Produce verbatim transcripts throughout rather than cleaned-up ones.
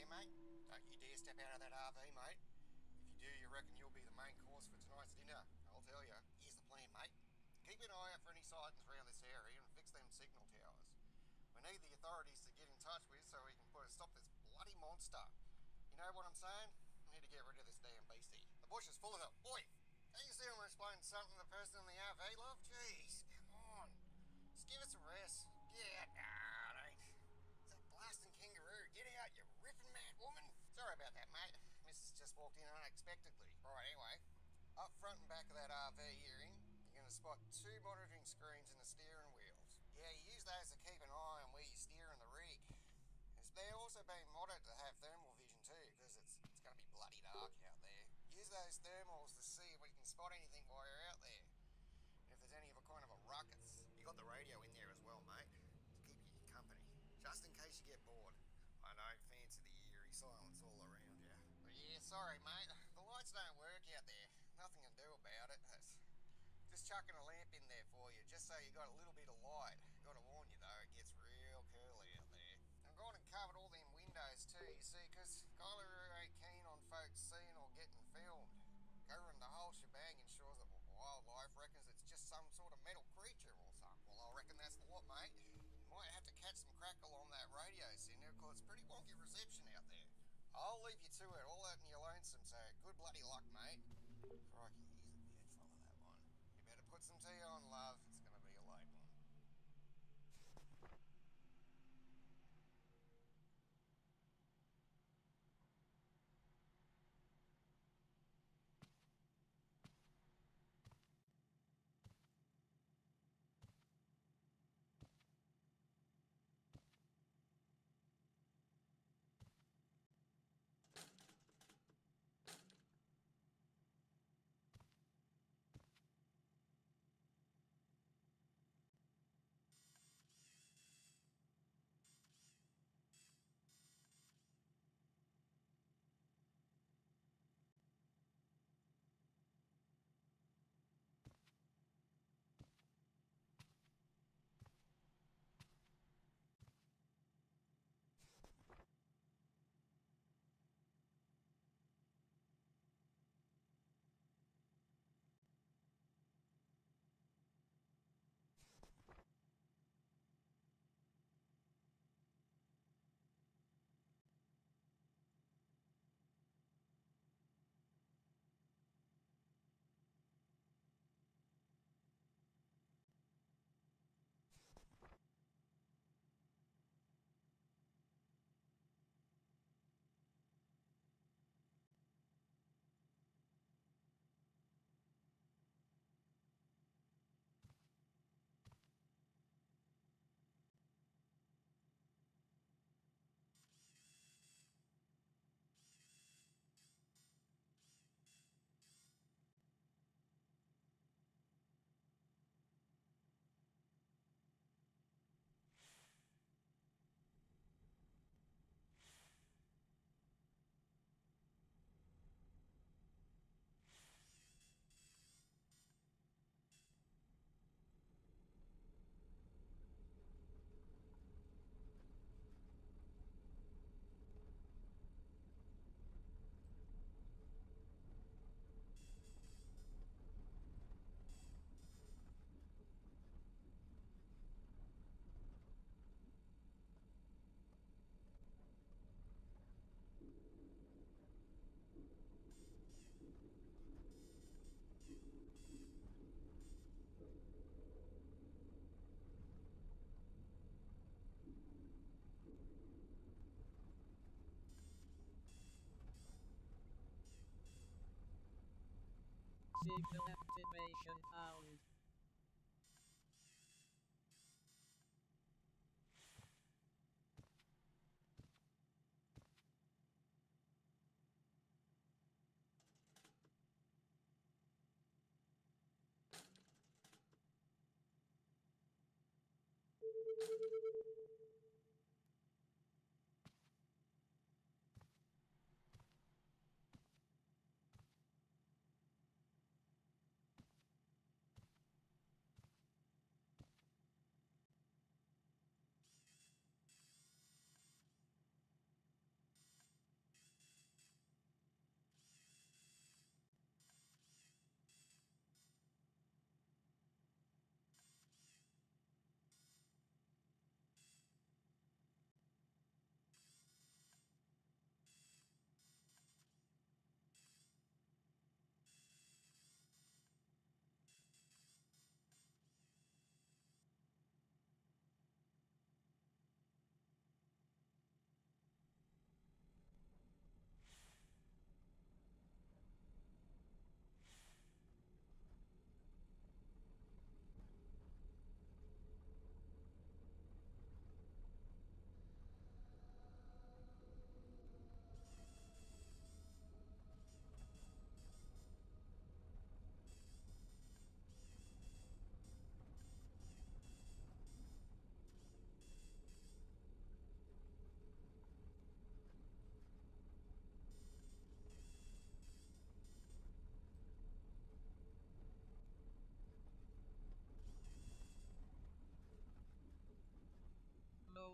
there, mate. Don't you dare step out of that R V, mate. If you do, you reckon you'll be the main course for tonight's dinner. I'll tell you. Here's the plan, mate. Keep an eye out for any sightings around this area and fix them signal towers. We need the authorities to get in touch with so we can put a stop to this bloody monster. You know what I'm saying? We need to get rid of this damn beastie. The bush is full of them. Boy, can't you see I'm explaining something to the person in the R V, love? Jeez, come on. Just give us a rest. Get out. Nah, it ain't. It's that blasting kangaroo. Get out, you ripping mad woman. Sorry about that, mate. Missus just walked in unexpectedly. Right, anyway. Up front and back of that R V you're in, you're going to spot two monitoring screens in the steering wheels. Yeah, you use those to keep an eye on where you steer in the rig. They're also being modded to have thermal vision too, because it's, it's going to be bloody dark out there. Use those thermals to see if we can spot anything while you're out there. And if there's any of a kind of a ruckus. You got the radio in there as well, mate, to keep you company, just in case you get bored. I know, fancy the eerie silence all around you. But yeah, sorry, mate. The lights don't work out there. Nothing to do about it. That's just chucking a lamp in there for you, just so you got a little bit of light. Got to warn you though, it gets real curly out there. I've gone and covered all them windows too, you see, because Kirley ain't keen on folks seeing or getting filmed. Covering the whole shebang ensures that wildlife reckons it's just some sort of metal creature or something. Well, I reckon that's the lot, mate. You might have to catch some crackle on that radio signal, because it's pretty wonky reception out there. I'll leave you to it, all out in your lonesome, so good bloody luck, mate. Crikey, he's a bad fella, that one. You better put some tea on, love. It's going to be a late one. Signal activation found.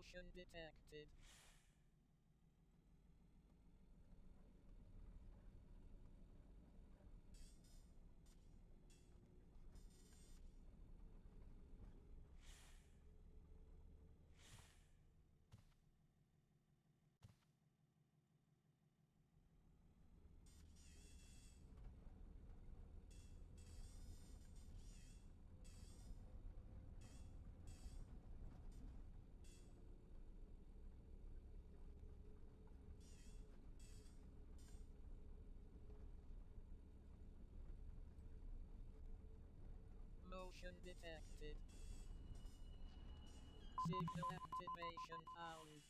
Motion detected. Motion detected. Signal activation found.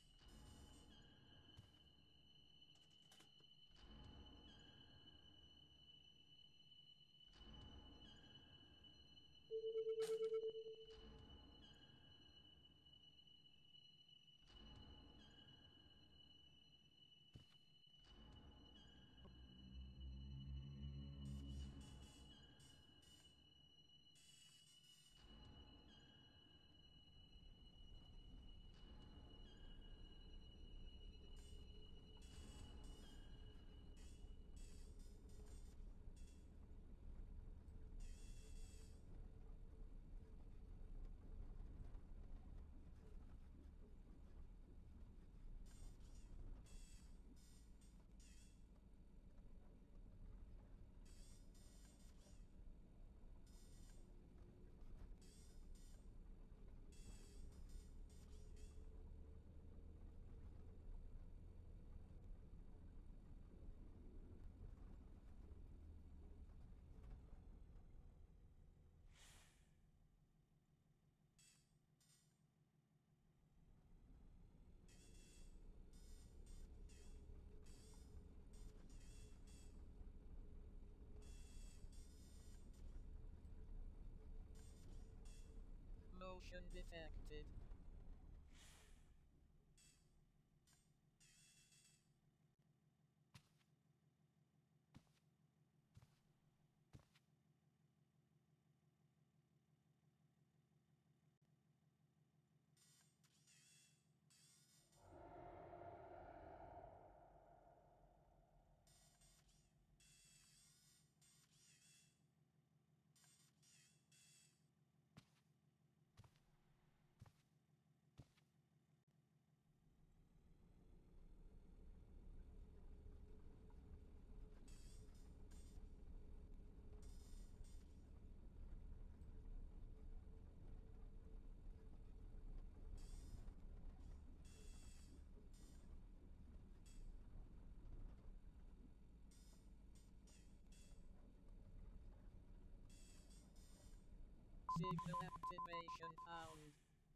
Motion detected. Signal activation found.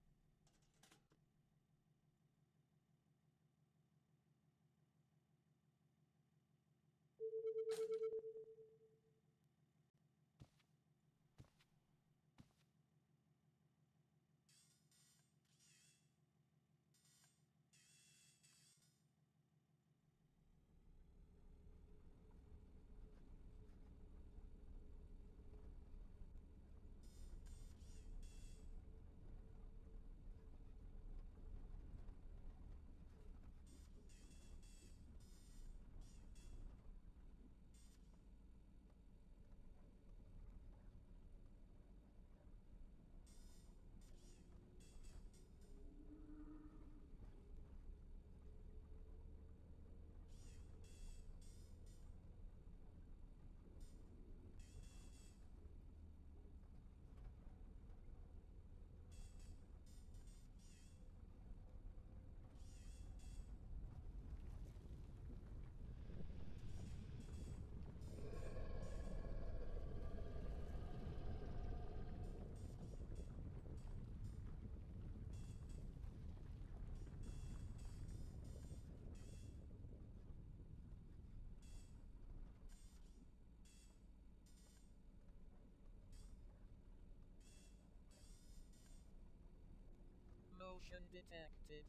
Motion detected.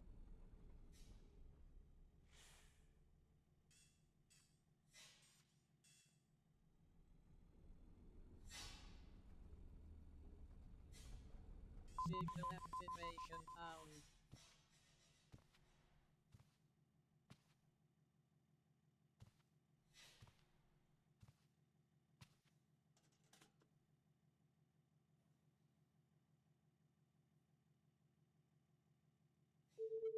Signal activation found.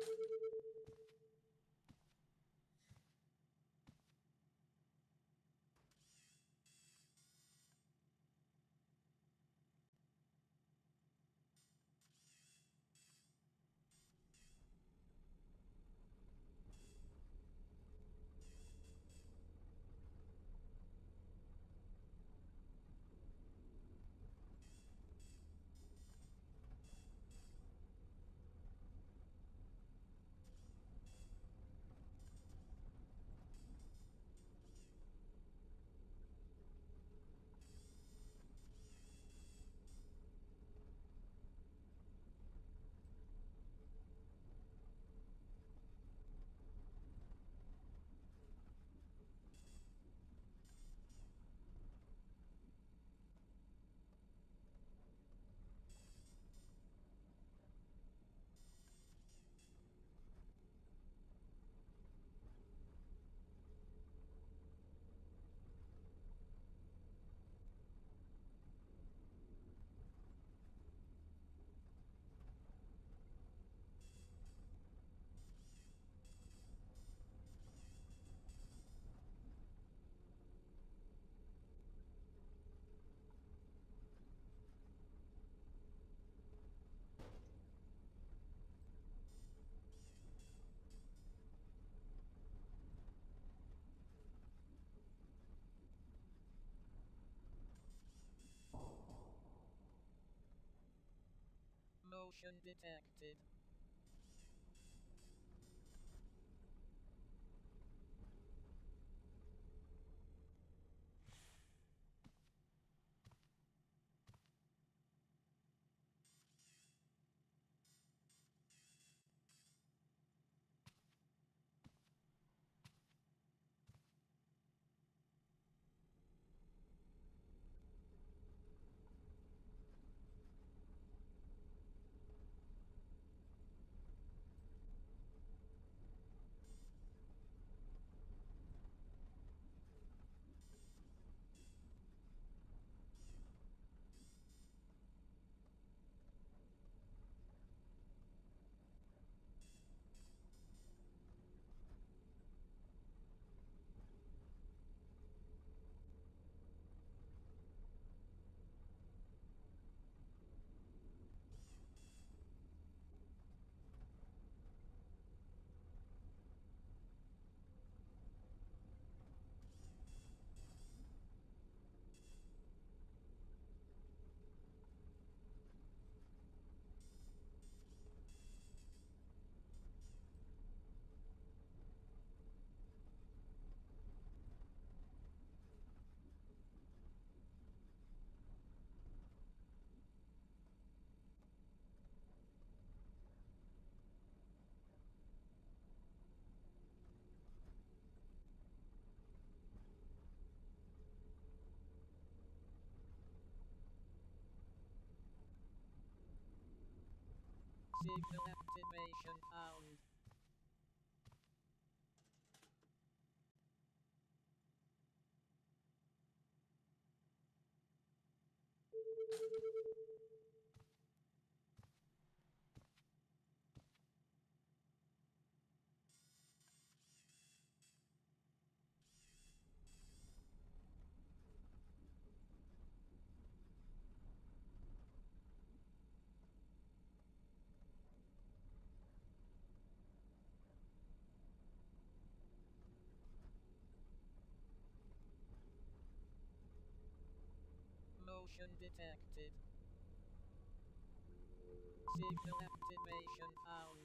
Motion detected. Signal activation found. Motion detected. Signal activation found.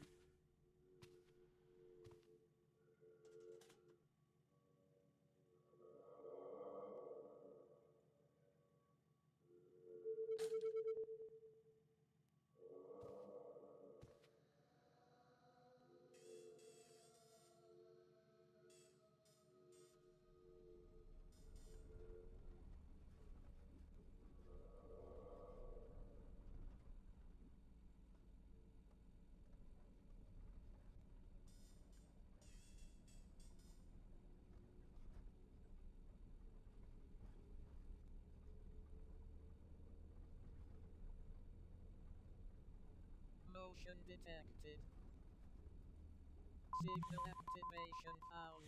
Motion detected. Signal activation found.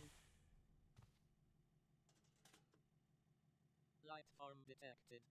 Light form detected.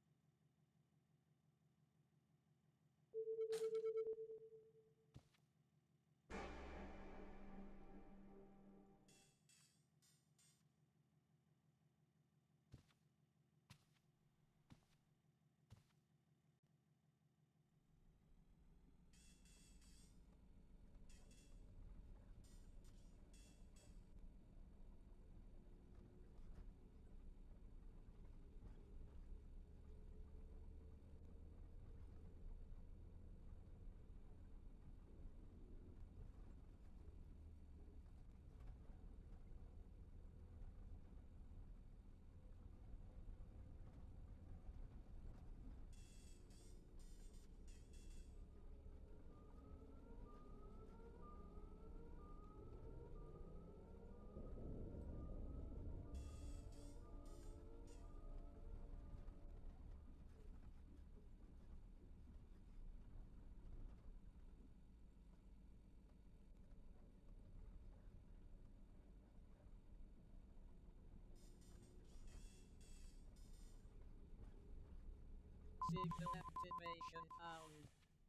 Signal activation found.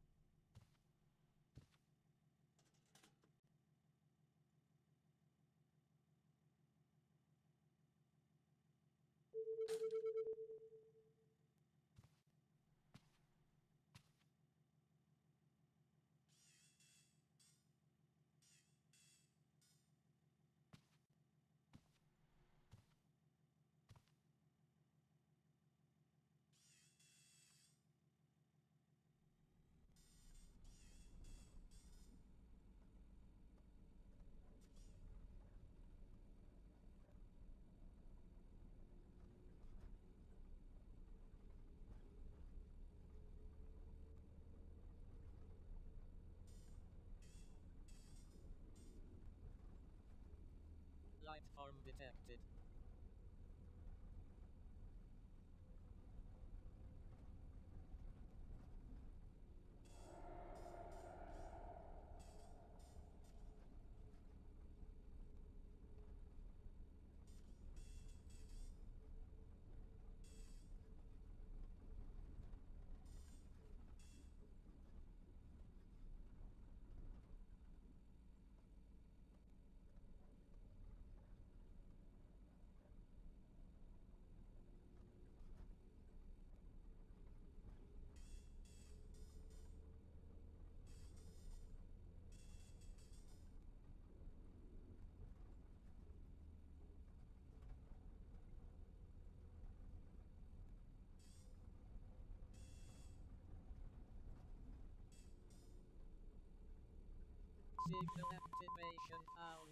Light form detected. Signal activation found.